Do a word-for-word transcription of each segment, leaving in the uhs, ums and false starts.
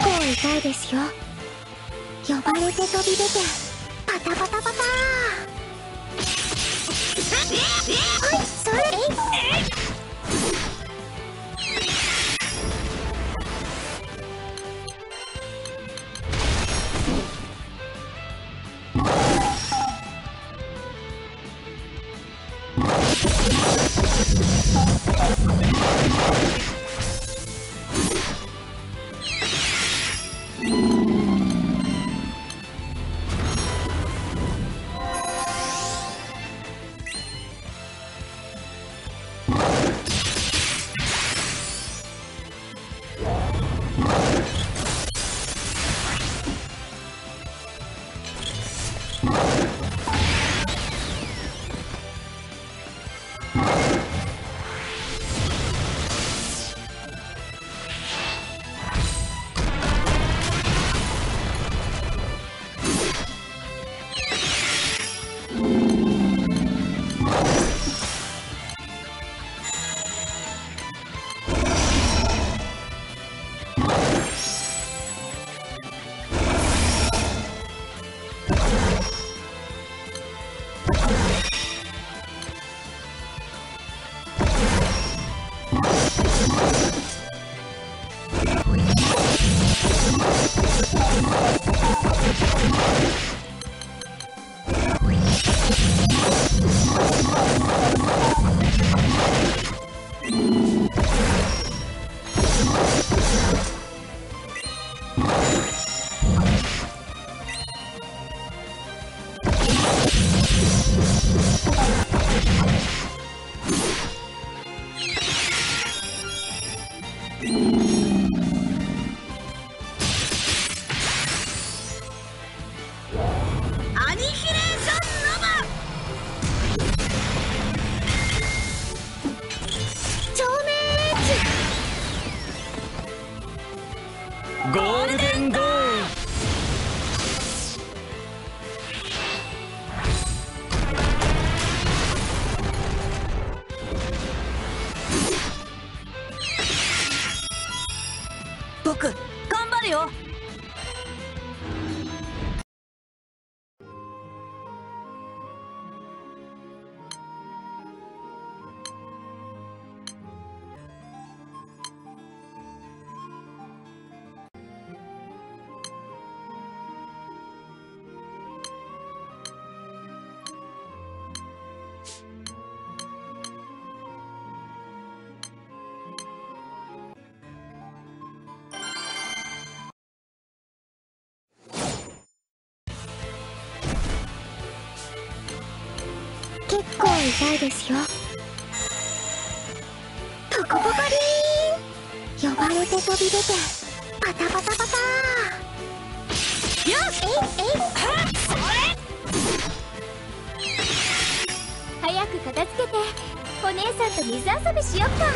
構痛いですよ。呼ばれて飛び出てパタパタパター。はい、それえいゴールデンゴール。 僕頑張るよ。 結構痛いですよ。ポコポコリーン。呼ばれて飛び出てパタパタパター。よしえいえい。それ早く片付けてお姉さんと水遊びしよっか。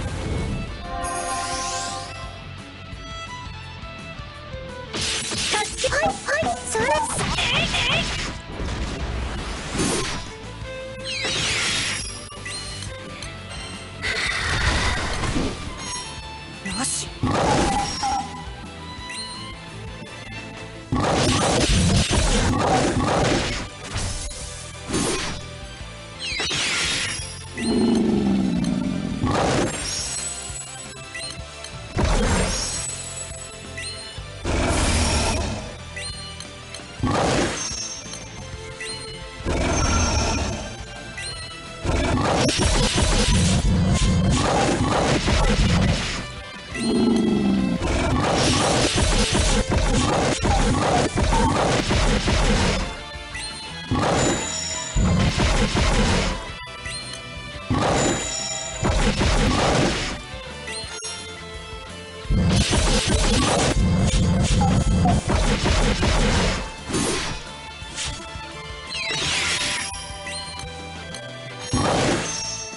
はいはいそれえいえい。 よし。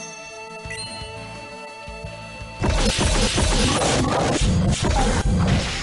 you